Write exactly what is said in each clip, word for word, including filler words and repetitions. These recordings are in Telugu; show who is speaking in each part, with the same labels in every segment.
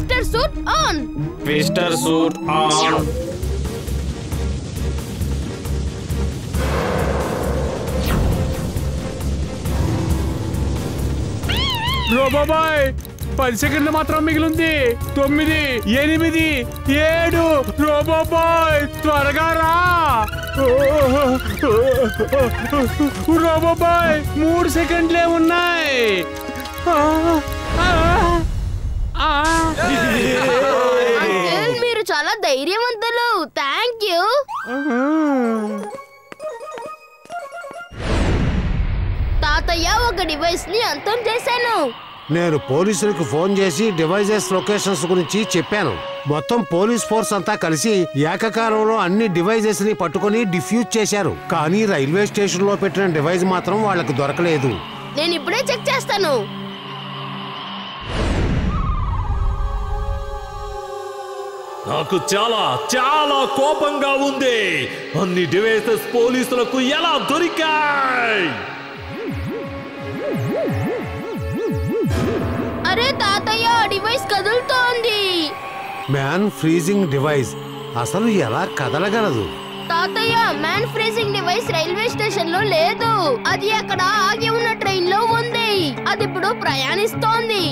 Speaker 1: Twister suit on.
Speaker 2: Twister suit on.
Speaker 3: Robo boy పది సెకండ్లు మాత్రం మిగిలింది. తొమ్మిది, ఎనిమిది, ఏడు. రోబోబాయ్ త్వరగా రా. రోబోబాయ్ మూడు సెకండ్లే ఉన్నాయి.
Speaker 1: అంకుల్ మీరు చాలా ధైర్యవంతులు. Thank you. తాతయ్య ఒక డివైస్ ని అంతం చేశాను.
Speaker 4: నేను పోలీసులకు ఫోన్ చేసి డివైజెస్ లొకేషన్స్ గురించి చెప్పాను. మొత్తం పోలీస్ ఫోర్స్ అంతా కలిసి ఏకకాలంలో అన్ని డివైజెస్ ని పట్టుకుని డిఫ్యూజ్ చేశారు. కానీ రైల్వే స్టేషన్ లో పెట్టిన డివైస్ మాత్రం వాళ్ళకి దొరకలేదు.
Speaker 1: నేను ఇప్పుడే చెక్ చేస్తాను.
Speaker 5: నాకు చాలా చాలా కోపంగా ఉంది. అన్ని డివైసెస్ పోలీసులకు ఎలా దొరికాయి?
Speaker 1: అరే తాతయ్య డివైస్ కదులుతోంది.
Speaker 4: మ్యాన్ ఫ్రీజింగ్ డివైస్ అసలు ఎలా కదలగలదు?
Speaker 1: తాతయ్య man freezing device railway station లో లేదు. అది అక్కడ ఆగి ఉన్న ట్రైన్ లో ఉంది. అది ఇప్పుడు ప్రయాణిస్తోంది.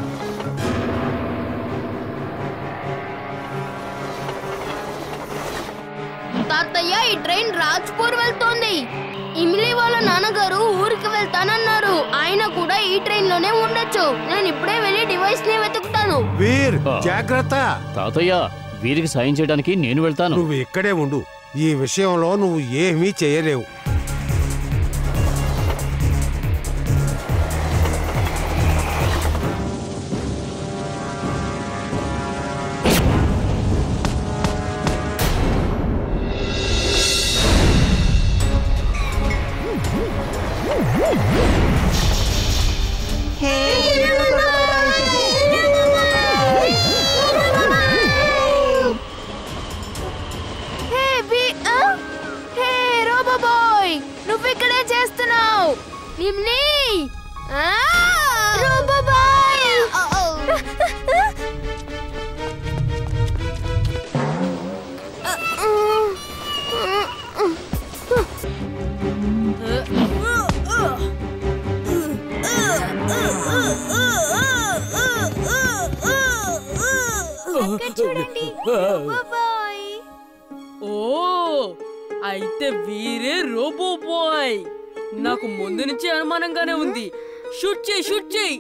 Speaker 1: తాతయ్య ఈ ట్రైన్ రాజ్పూర్ వెళ్తోంది. ఇమిలి వాళ్ళ నాన్నగారు ఊరికి వెళ్తానన్నారు. ఆయన కూడా ఈ ట్రైన్ లోనే ఉండొచ్చు. నేను ఇప్పుడే వెళ్ళి డివైస్ ని వెతుకుతాను.
Speaker 4: వీర్ జాగ్రత్త.
Speaker 6: తాతయ్య వీరికి సాయం చేయడానికి నేను వెళ్తాను.
Speaker 4: నువ్వు ఇక్కడే ఉండు. ఈ విషయంలో నువ్వు ఏమీ చేయలేవు.
Speaker 1: నువ్విక్కడే చేస్తున్నావు. నిమ్ని రోబోబాయ్ చూడండి.
Speaker 7: ఓ అయితే వీరే రోబో బాయ్. నాకు ముందు నుంచి అనుమానంగానే ఉంది. షూట్ చేయి షూట్ చేయి.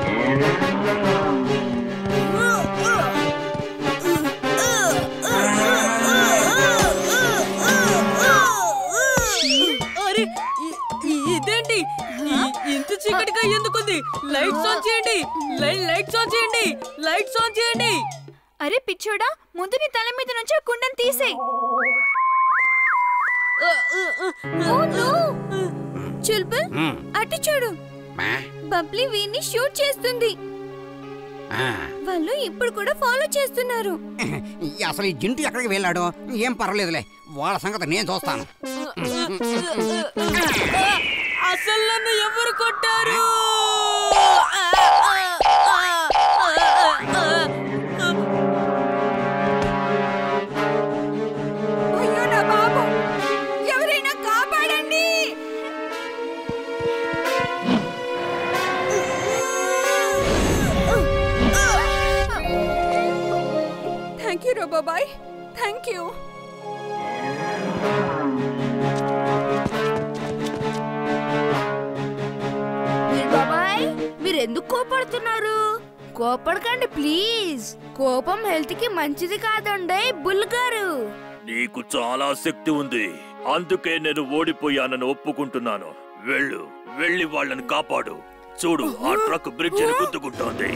Speaker 7: అరే ఇదేంటి ఇంత చీకటిగా ఎందుకుంది? లైట్స్ ఆన్ చేయండి. లైట్స్ ఆన్ చేయండి. లైట్స్ ఆన్ చేయండి.
Speaker 8: అరే పిచ్చోడా ముందు నీ తల మీద నుంచి కుండను తీసేయ్. చుల్బుల్ అటు చూడు. బబ్లీ వీన్ని షూట్ చేస్తుంది. వాళ్ళు ఇప్పుడు కూడా ఫాలో చేస్తున్నారు.
Speaker 9: అసలు ఈ జింటు ఎక్కడికి వెళ్ళాడో ఏం పర్వాలేదులే. వాళ్ళ సంగతి నేను చూస్తాను.
Speaker 7: అసలు నన్ను ఎవరు కొట్టారు?
Speaker 8: Thank you robo boy. Thank you.
Speaker 1: బాబాయ్ మీరు ఎందుకు కోపడుతున్నారు? కోపడకండి ప్లీజ్. కోపం హెల్త్ కి మంచిది కాదండి బుల్ గారు.
Speaker 5: నీకు చాలా శక్తి ఉంది, అందుకే నేను ఓడిపోయానని ఒప్పుకుంటున్నాను. వెళ్ళు, వెళ్ళి వాళ్ళని కాపాడు. చూడు ఆ ట్రక్ బ్రిడ్జ్ ని గుద్దుకుంటోంది.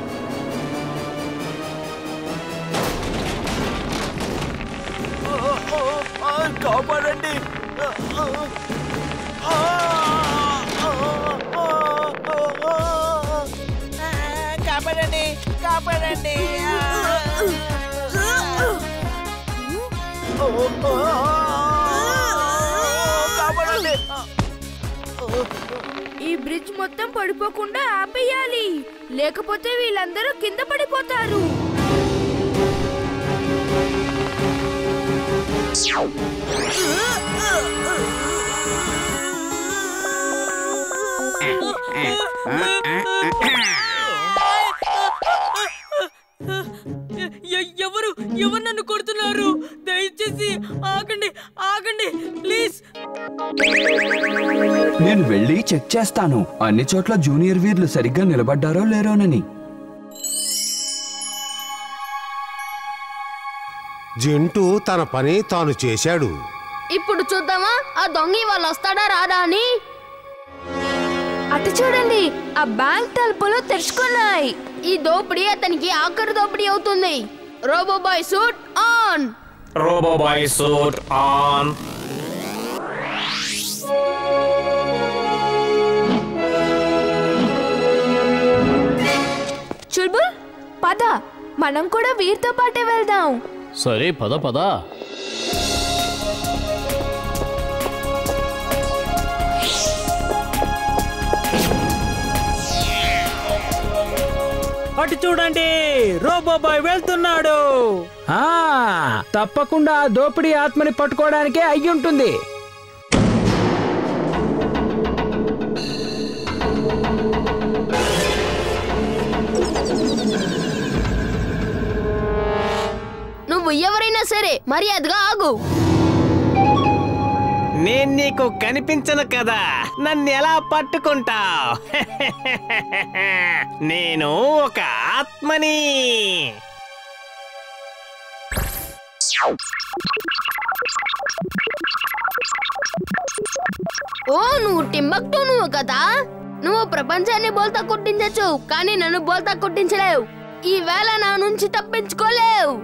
Speaker 2: కాపాడండి. కాపాడండి కాపాడండి. కాపాడండి.
Speaker 1: ఈ బ్రిడ్జ్ మొత్తం పడిపోకుండా ఆపేయాలి, లేకపోతే వీళ్ళందరూ కింద పడిపోతారు.
Speaker 7: ఎవరు ఎవరు నన్ను కొడుతున్నారు? దయచేసి ఆగండి, ఆగండి ప్లీజ్.
Speaker 10: నేను వెళ్ళి చెక్ చేస్తాను అన్ని చోట్ల జూనియర్ వీర్లు సరిగ్గా నిలబడ్డారో లేరోనని.
Speaker 4: జింటూ తన పని తాను చేశాడు.
Speaker 1: ఇప్పుడు చూద్దామా ఆ దొంగ వాళ్ళు వస్తాడా రాదా అని.
Speaker 8: అటు చూడండి, ఆ బ్యాంక్ తలుపులు తెరుచుకున్నాయి.
Speaker 1: ఈ దోపిడీ అతనికి ఆఖరి దోపిడీ అవుతుంది. Robo boy suit on.
Speaker 2: Robo boy suit on.
Speaker 8: Chulbul పద, మనం కూడా వీరితో పాటే వెళ్దాం.
Speaker 6: సరే పద పద.
Speaker 11: అటు చూడండి, రోబోబాయ్ వెళ్తున్నాడు. ఆ తప్పకుండా ఆ దోపిడీ ఆత్మని పట్టుకోవడానికే అయ్యుంటుంది.
Speaker 1: నువ్వు ఎవరైనా సరే మర్యాదగా ఆగు.
Speaker 11: నేను నీకు కనిపించను కదా, నన్ను ఎలా పట్టుకుంటావు? నేను ఒక ఆత్మని.
Speaker 1: ఓ నువ్వు టింబక్టు నువ్వు కదా. నువ్వు ప్రపంచాన్ని బోల్తా కొట్టించచ్చు, కానీ నన్ను బోల్తా కొట్టించలేవు. ఈ వేళ నా నుంచి తప్పించుకోలేవు.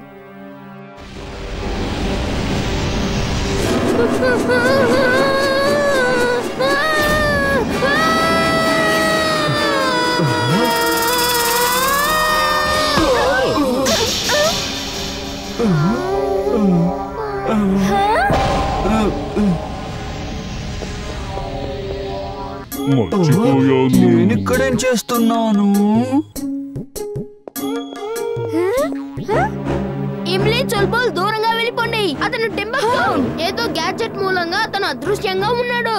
Speaker 10: నేను ఇక్కడేం చేస్తున్నాను?
Speaker 1: ఇమ్లీ చుల్బుల్ దూరంగా వెళ్ళిపోండి. అతను టింబక్టు. ఏదో గ్యాడ్జెట్ మూలంగా అతను అదృశ్యంగా ఉన్నాడు.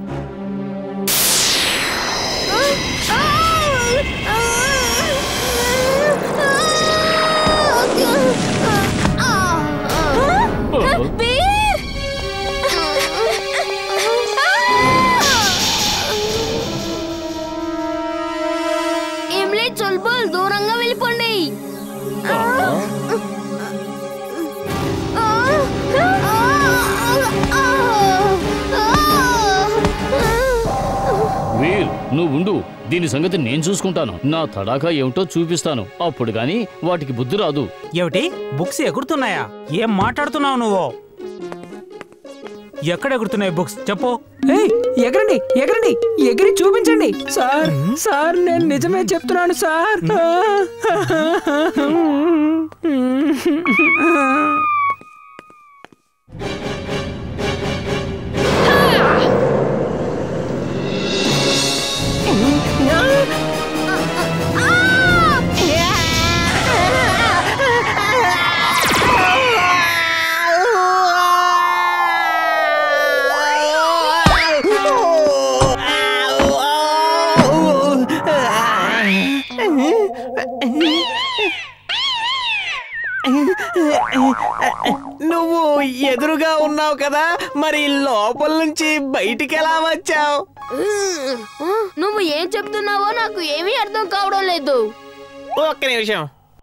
Speaker 1: ఇమ్లీ చుల్బుల్ దూరంగా వెళ్ళిపోండి.
Speaker 6: వీర్ నువ్వు ఉండు, దీని సంగతి నేను చూసుకుంటాను. నా తడాకా ఏమిటో చూపిస్తాను, అప్పుడు గాని వాటికి బుద్ధి రాదు.
Speaker 11: ఏమిటి, బుక్స్ ఎగురుతున్నాయా? ఏం మాట్లాడుతున్నావు నువ్వు? ఎక్కడ ఎగురుతున్నాయి బుక్స్ చెప్పు. ఎగరండి ఎగరండి, ఎగిరి చూపించండి. సార్ సార్ నేను నిజమే చెప్తున్నాను సార్. నువ్వు ఎదురుగా ఉన్నావు కదా, మరి లోపల నుంచి బయటికి ఎలా వచ్చావు?
Speaker 1: నువ్వు ఏం చెప్తున్నావో నాకు ఏమీ అర్థం కావడం లేదు.
Speaker 11: ఒక్క నిమిషం,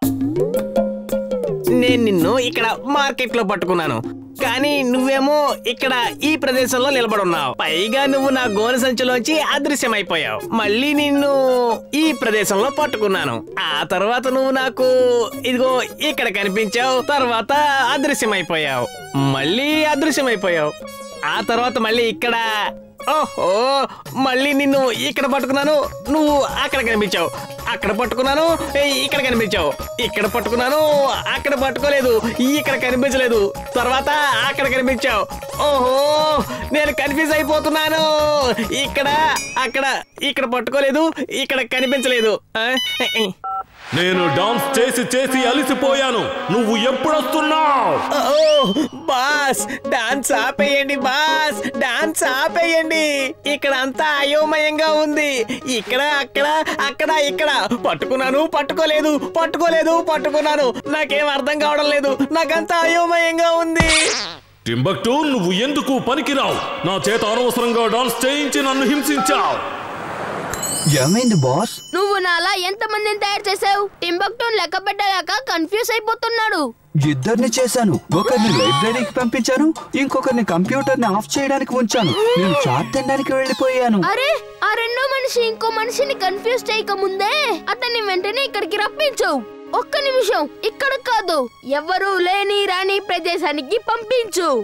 Speaker 11: నేను నిన్ను ఇక్కడ మార్కెట్ లో పట్టుకున్నాను, కానీ నువ్వేమో ఇక్కడ ఈ ప్రదేశంలో నిలబడున్నావు. పైగా నువ్వు నా గోనె సంచిలోంచి అదృశ్యమైపోయావు. మళ్ళీ నిన్ను ఈ ప్రదేశంలో పట్టుకున్నాను. ఆ తర్వాత నువ్వు నాకు ఇదిగో ఇక్కడ కనిపించావు, తర్వాత అదృశ్యమైపోయావు, మళ్ళీ అదృశ్యమైపోయావు. ఆ తర్వాత మళ్ళీ ఇక్కడ, ఓహో మళ్ళీ నిన్ను ఇక్కడ పట్టుకున్నాను, నువ్వు అక్కడ కనిపించావు. అక్కడ పట్టుకున్నాను, ఇక్కడ కనిపించావు. ఇక్కడ పట్టుకున్నాను, అక్కడ పట్టుకోలేదు, ఇక్కడ కనిపించలేదు. తర్వాత అక్కడ కనిపించావు. ఓహో నేను కన్ఫ్యూజ్ అయిపోతున్నాను. ఇక్కడ అక్కడ ఇక్కడ పట్టుకోలేదు, ఇక్కడ కనిపించలేదు.
Speaker 12: నేను డాన్స్ చేసి చేసి అలిసిపోయాను. నువ్వు ఎప్పుడు వస్తున్నావు?
Speaker 11: బాస్ డాన్స్ ఆపేయండి బాస్, డాన్స్ ఆపేయండి. ఇక్కడ అంతా అయోమయంగా ఉంది. ఇక్కడ అక్కడ అక్కడ ఇక్కడ పట్టుకున్నాను, పట్టుకోలేదు, పట్టుకోలేదు, పట్టుకున్నాను. నాకేం అర్థం కావడం లేదు. నాకంతా అయోమయంగా ఉంది.
Speaker 12: టింబక్టు, నువ్వు ఎందుకు పనికిరావు? నా చేత అనవసరంగా డాన్స్ చేయించి నన్ను హింసించావు.
Speaker 10: ఏమైంది బాస్?
Speaker 1: నువ్వు నాలా ఎంత మందిని తయారు చేసావు? టింబక్టూన్ లెక్క పెట్టలేక కన్ఫ్యూజ్ అయిపోతున్నాడు.
Speaker 10: ఇద్దరిని చేశాను. ఒకరిని లైబ్రరీకి పంపించాను, ఇంకొకరిని కంప్యూటర్ ని ఆఫ్ చేయడానికి ఉంచాను. నేను చాట్ తినడానికి వెళ్ళిపోయాను.
Speaker 1: అరే, ఆ రెండో మనిషి ఇంకో మనిషిని కన్ఫ్యూజ్ చేయక ముందే అతన్ని వెంటనే ఇక్కడికి రప్పించు. ఒక్క నిమిషం, ఇక్కడ కాదు, ఎవరూ లేని రాని ప్రదేశానికి పంపించు.